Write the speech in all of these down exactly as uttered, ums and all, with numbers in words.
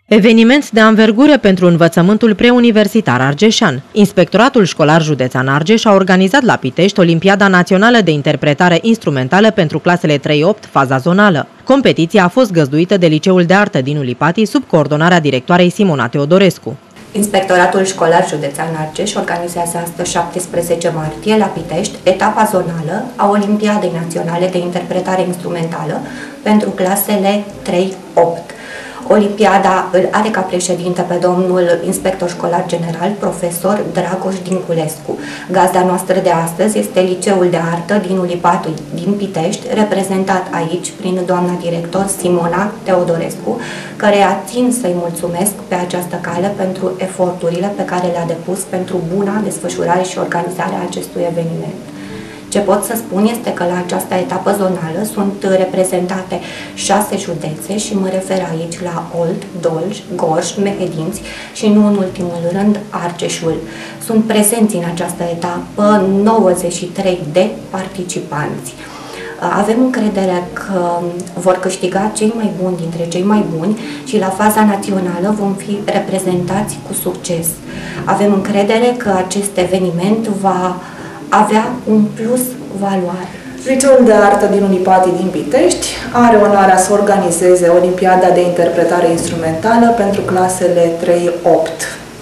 Eveniment de anvergură pentru învățământul preuniversitar argeșan. Inspectoratul școlar județean Argeș a organizat la Pitești Olimpiada Națională de Interpretare Instrumentală pentru clasele trei opt, faza zonală. Competiția a fost găzduită de Liceul de Artă din Ulipati sub coordonarea directoarei Simona Teodorescu. Inspectoratul școlar județean Argeș organizează astăzi, șaptesprezece martie, la Pitești, etapa zonală a Olimpiadei Naționale de Interpretare Instrumentală pentru clasele trei opt. Olimpiada îl are ca președinte pe domnul inspector școlar general, profesor Dragoș Dinculescu. Gazda noastră de astăzi este Liceul de Artă din Ulipati, din Pitești, reprezentat aici prin doamna director Simona Teodorescu, căreia țin să-i mulțumesc pe această cale pentru eforturile pe care le-a depus pentru buna desfășurare și organizare a acestui eveniment. Ce pot să spun este că la această etapă zonală sunt reprezentate șase județe și mă refer aici la Olt, Dolj, Gorj, Mehedinți și nu în ultimul rând Argeșul. Sunt prezenți în această etapă nouăzeci și trei de participanți. Avem încredere că vor câștiga cei mai buni dintre cei mai buni și la faza națională vom fi reprezentați cu succes. Avem încredere că acest eveniment va avea un plus valoare. Liceul de Artă din Ulipati din Pitești are onoarea să organizeze Olimpiada de Interpretare Instrumentală pentru clasele trei opt.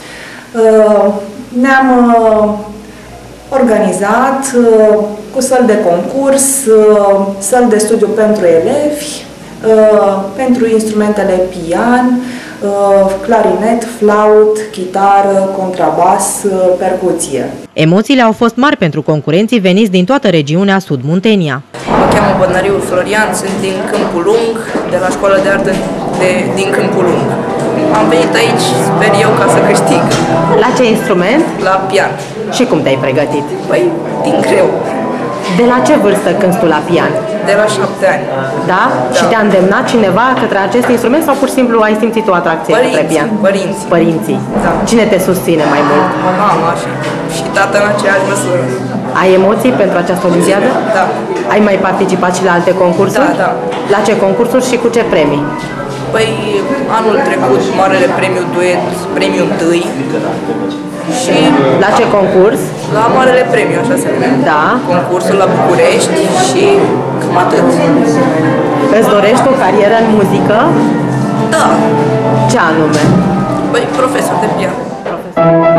Ne-am organizat cu săli de concurs, săli de studiu pentru elevi, pentru instrumentele pian, clarinet, flaut, chitară, contrabas, percuție. Emoțiile au fost mari pentru concurenții veniți din toată regiunea Sud-Muntenia. Mă cheamă Bănăriu Florian, sunt din Câmpul Lung, de la Școala de Artă de, din Câmpul Lung. Am venit aici, sper eu, ca să câștig. La ce instrument? La pian. Și cum te-ai pregătit? Păi, din greu. De la ce vârstă cânti tu la pian? De la șapte ani. Da? Da. Și te-a îndemnat cineva către acest instrument sau pur și simplu ai simțit o atracție Părinții, către pian? Părinții. Părinții. Da. Cine te susține mai mult? Mama și, și tata în aceeași măsură. Ai emoții pentru această olimpiadă? Da. Ai mai participat și la alte concursuri? Da, da. La ce concursuri și cu ce premii? Păi, anul trecut, Marele Premiu Duet, Premiu întâi. Și la ce concurs? La Marele Premiu, așa se numește. Da. Concursul la București și cam atât. Îți dorești o carieră în muzică? Da. Ce anume? Păi, profesor de pian. Profesor.